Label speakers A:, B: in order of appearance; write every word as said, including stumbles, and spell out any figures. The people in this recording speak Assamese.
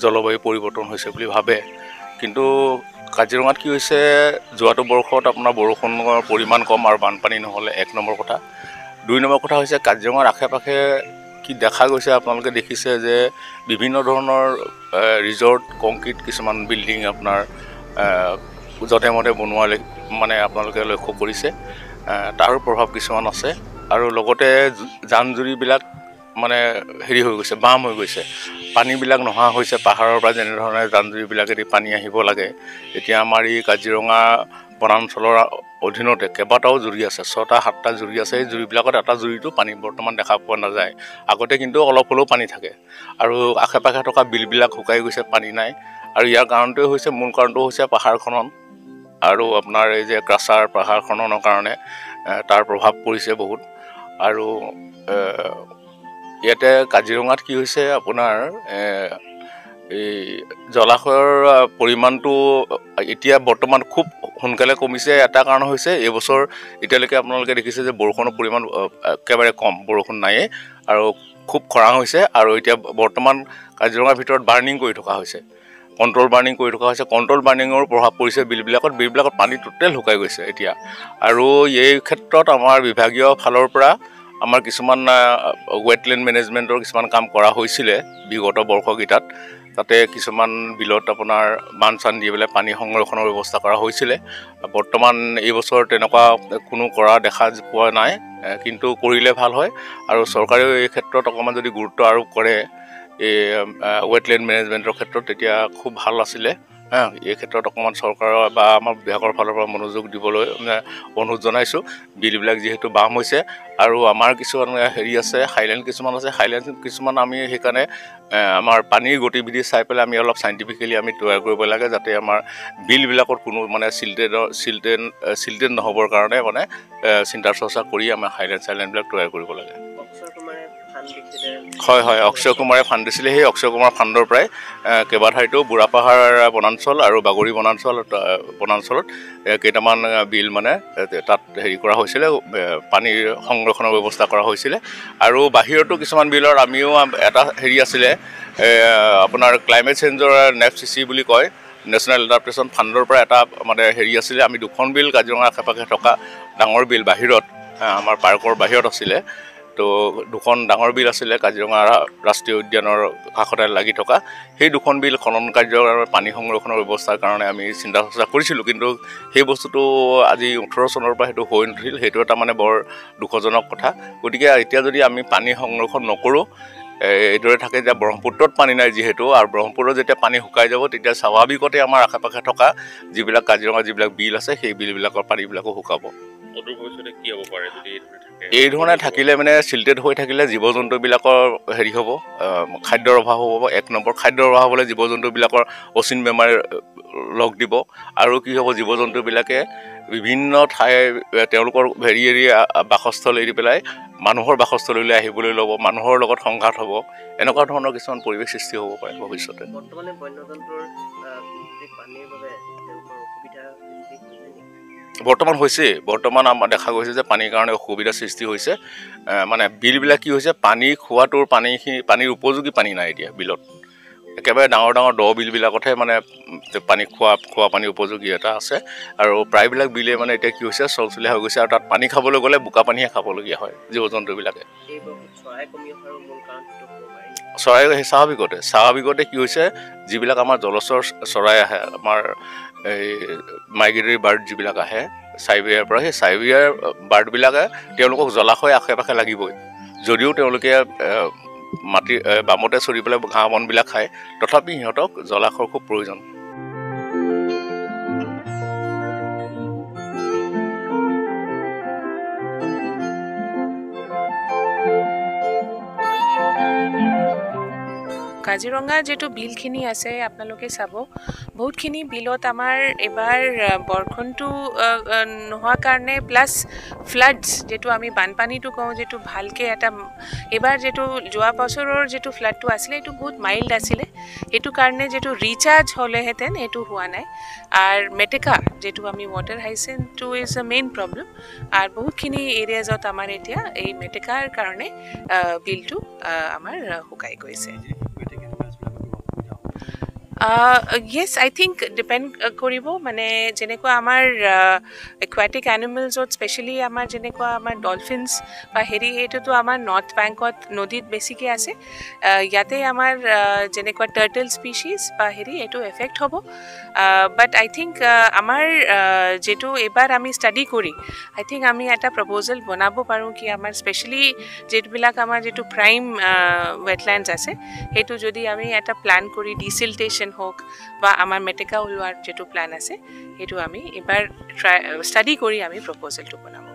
A: জলবায়ু পৰিৱৰ্তন হৈছে বুলি ভাবে কিন্তু কাজিৰঙাত কি হৈছে যোৱাটো বৰ্ষত আপোনাৰ বৰষুণৰ পৰিমাণ কম আৰু বানপানী নহ'লে এক নম্বৰ কথা দুই নম্বৰ কথা হৈছে কাজিৰঙাৰ আশে-পাশে কি দেখা গৈছে আপোনালোকে দেখিছে যে বিভিন্ন ধৰণৰ ৰিজৰ্ট কংক্ৰিট কিছুমান বিল্ডিং আপোনাৰ যতে মতে বনোৱা মানে আপোনালোকে লক্ষ্য কৰিছে তাৰ প্ৰভাৱ কিছুমান আছে আৰু লগতে জান-জুৰিবিলাক মানে হেৰি হৈ গৈছে বাম হৈ গৈছে পানীবিলাক নহা হৈছে পাহাৰৰ পৰা যেনে ধৰণে জান-জুৰিবিলাকেদি পানী আহিব লাগে এতিয়া আমাৰ এই কাজিৰঙা বনাঞ্চলৰ অধীনতে কেইবাটাও জুৰি আছে ছটা সাতটা জুৰি আছে এই জুৰিবিলাকত এটা জুৰিটো পানী বৰ্তমান দেখা পোৱা নাযায় আগতে কিন্তু অলপ হ'লেও পানী থাকে আৰু আশে-পাশে থকা বিলবিলাক শুকাই গৈছে পানী নাই আৰু ইয়াৰ কাৰণটো হৈছে মূল কাৰণটো হৈছে পাহাৰ খনন আৰু আপোনাৰ এই যে ক্ৰাছাৰ পাহাৰ খননৰ কাৰণে তাৰ প্ৰভাৱ পৰিছে বহুত আৰু ইয়াতে কাজিৰঙাত কি হৈছে আপোনাৰ এই জলাশয়ৰ পৰিমাণটো এতিয়া বৰ্তমান খুব সোনকালে কমিছে এটা কাৰণ হৈছে এই বছৰ এতিয়ালৈকে আপোনালোকে দেখিছে যে বৰষুণৰ পৰিমাণ একেবাৰে কম বৰষুণ নাইয়ে আৰু খুব খৰাং হৈছে আৰু এতিয়া বৰ্তমান কাজিৰঙাৰ ভিতৰত বাৰ্নিং কৰি থকা হৈছে কণ্ট্ৰল বাৰ্নিং কৰি থকা হৈছে কণ্ট্ৰল বাৰ্নিঙৰ প্ৰভাৱ পৰিছে বিলবিলাকত বিলবিলাকত পানী টোটেল শুকাই গৈছে এতিয়া আৰু এই ক্ষেত্ৰত আমাৰ বিভাগীয় ফালৰ পৰা আমাৰ কিছুমান ৱেটলেণ্ড মেনেজমেণ্টৰ কিছুমান কাম কৰা হৈছিলে বিগত বৰ্ষকেইটাত তাতে কিছুমান বিলত আপোনাৰ বান চান দি পেলাই পানী সংৰক্ষণৰ ব্যৱস্থা কৰা হৈছিলে বৰ্তমান এই বছৰ তেনেকুৱা কোনো কৰা দেখা পোৱা নাই কিন্তু কৰিলে ভাল হয় আৰু চৰকাৰেও এই ক্ষেত্ৰত অকণমান যদি গুৰুত্ব আৰোপ কৰে এই ৱেটলেণ্ড মেনেজমেণ্টৰ ক্ষেত্ৰত তেতিয়া খুব ভাল আছিলে হ্যাঁ এই ক্ষেত্ৰত অকণমান চৰকাৰৰ বা আমাৰ বিভাগৰ ফালৰ পৰা মনোযোগ দিবলৈ অনুৰোধ জনাইছোঁ বিলবিলাক যিহেতু বাম হৈছে আৰু আমাৰ কিছুমান হেৰি আছে হাইলেণ্ড কিছুমান আছে হাইলেণ্ড কিছুমান আমি সেইকাৰণে আমাৰ পানীৰ গতিবিধি চাই পেলাই আমি অলপ চাইণ্টিফিকেলি আমি তৈয়াৰ কৰিব লাগে যাতে আমাৰ বিলবিলাকত কোনো মানে চিল্টেডৰ চিল্টেন চিল্টেন নহ'বৰ কাৰণে মানে চিন্তা চৰ্চা কৰি আমাৰ হাইলেণ্ড চাইলেণ্ডবিলাক তৈয়াৰ কৰিব লাগে হয় হয় অক্ষয় কুমাৰে ফাণ্ড দিছিলে সেই অক্ষয় কুমাৰ ফাণ্ডৰ পৰাই কেইবাঠাইতো বুঢ়াপাহাৰ বনাঞ্চল আৰু বাগৰি বনাঞ্চল বনাঞ্চলত কেইটামান বিল মানে তাত হেৰি কৰা হৈছিলে পানীৰ সংৰক্ষণৰ ব্যৱস্থা কৰা হৈছিলে আৰু বাহিৰতো কিছুমান বিলৰ আমিও এটা হেৰি আছিলে আপোনাৰ ক্লাইমেট চেঞ্জৰ নেফ চি চি বুলি কয় নেশ্যনেল এডাপ্টেশ্যন ফাণ্ডৰ পৰা এটা মানে হেৰি আছিলে আমি দুখন বিল কাজিৰঙা আশে-পাশে থকা ডাঙৰ বিল বাহিৰত আমাৰ পাৰ্কৰ বাহিৰত আছিলে তো দুখন ডাঙৰ বিল আছিলে কাজিৰঙা ৰাষ্ট্ৰীয় উদ্যানৰ কাষতে লাগি থকা সেই দুখন বিল খনন কাৰ্যৰ পানী সংৰক্ষণৰ ব্যৱস্থাৰ কাৰণে আমি চিন্তা চৰ্চা কৰিছিলোঁ কিন্তু সেই বস্তুটো আজি ওঠৰ চনৰ পৰা সেইটো হৈ নুঠিল সেইটো এটা মানে বৰ দুখজনক কথা গতিকে এতিয়া যদি আমি পানী সংৰক্ষণ নকৰোঁ এইদৰে থাকে যে ব্ৰহ্মপুত্ৰত পানী নাই যিহেতু আৰু ব্ৰহ্মপুত্ৰত যেতিয়া পানী শুকাই যাব তেতিয়া স্বাভাৱিকতে আমাৰ আশে-পাশে থকা যিবিলাক কাজিৰঙা যিবিলাক বিল আছে সেই বিলবিলাকৰ পানীবিলাকো শুকাব কি হ'ব পাৰে যদি এই ধৰণে থাকিলে মানে চিল্টেড হৈ থাকিলে জীৱ জন্তুবিলাকৰ হেৰি হ'ব খাদ্যৰ অভাৱ হ'ব এক নম্বৰ খাদ্যৰ অভাৱ হ'লে জীৱ জন্তুবিলাকৰ অচিন বেমাৰ লগ দিব আৰু কি হ'ব জীৱ জন্তুবিলাকে বিভিন্ন ঠাই তেওঁলোকৰ হেৰি এৰি বাসস্থল এৰি পেলাই মানুহৰ বাসস্থললৈ আহিবলৈ ল'ব মানুহৰ লগত সংঘাত হ'ব এনেকুৱা ধৰণৰ কিছুমান পৰিৱেশ সৃষ্টি হ'ব পাৰে ভৱিষ্যতে বৰ্তমানে বন্যজন্তুৰ পানীৰ বাবে বৰ্তমান হৈছে বৰ্তমান আমাৰ দেখা গৈছে যে পানীৰ কাৰণে অসুবিধাৰ সৃষ্টি হৈছে মানে বিলবিলাক কি হৈছে পানী খোৱাটোৰ পানীখিনি পানীৰ উপযোগী পানী নাই এতিয়া বিলত একেবাৰে ডাঙৰ ডাঙৰ দ বিলবিলাকতহে মানে পানী খোৱা খোৱা পানীৰ উপযোগী এটা আছে আৰু প্ৰায়বিলাক বিলে মানে এতিয়া কি হৈছে চলচলীয়া হৈ গৈছে আৰু তাত পানী খাবলৈ গ'লে বোকা পানীহে খাবলগীয়া হয় জীৱ জন্তুবিলাকে চৰাই স্বাভাৱিকতে স্বাভাৱিকতে কি হৈছে যিবিলাক আমাৰ জলচৰ চৰাই আহে আমাৰ এই মাইগ্ৰেটৰী বাৰ্ড যিবিলাক আহে চাইবেৰিয়াৰ পৰা সেই চাইবেৰিয়াৰ বাৰ্ডবিলাকে তেওঁলোকক জলাশয় আশে-পাশে লাগিবই যদিও তেওঁলোকে মাটি বামতে চৰি পেলাই ঘাঁহ বনবিলাক খায় তথাপি সিহঁতক জলাশয়ৰ খুব প্ৰয়োজন
B: কাজিৰঙা যেটো বিলখিনি আছে আপোনালোকে চাব বহুতখিনি বিলত আমাৰ এবাৰ বৰষুণটো নোহোৱা কাৰণে প্লাছ ফ্লাডছ যেটো আমি বানপানীটো কওঁ যেটো ভালকে এটা এবাৰ যেটো যোৱা বছৰৰ যেটো ফ্লাডটো আছিল এটো বহুত মাইল্ড আছিল এটো কাৰণে যেটো ৰিচাৰ্জ হলে হেতেন এটো হোৱা নাই আর মেটেকা যেটো আমি ওয়াটার হাইসেন্ট ইজ আ মেইন প্রবলেম আর বহুতখিনি এরিয়াজত আমাৰ এতিয়া এই মেটেকাৰ কাৰণে বিলটো আমাৰ হুকাই গৈছে য়েছ আই থিংক ডিপেণ্ড কৰিব মানে যেনেকুৱা আমাৰ একুৱাটিক এনিমেলছত স্পেচিয়েলি আমাৰ যেনেকুৱা আমাৰ ডলফিনছ বা হেৰি সেইটোতো আমাৰ নৰ্থ বেংকত নদীত বেছিকৈ আছে ইয়াতে আমাৰ যেনেকুৱা টাৰ্টল স্পিচিছ বা হেৰি এইটো এফেক্ট হ'ব বাট আই থিংক আমাৰ যিটো এইবাৰ আমি ষ্টাডি কৰি আই থিংক আমি এটা প্ৰপ'জেল বনাব পাৰোঁ কি আমাৰ স্পেচিয়েলি যিবিলাক আমাৰ যিটো প্ৰাইম ৱেটলেণ্ডছ আছে সেইটো যদি আমি এটা প্লান কৰি ডিচিল্টেশ্যন হোক বা আমাৰ মেটেকা ওলোৱাৰ যিটো প্লান আছে সেইটো আমি এবাৰ ট্ৰাই ষ্টাডি কৰি আমি প্ৰপ'জেলটো বনাম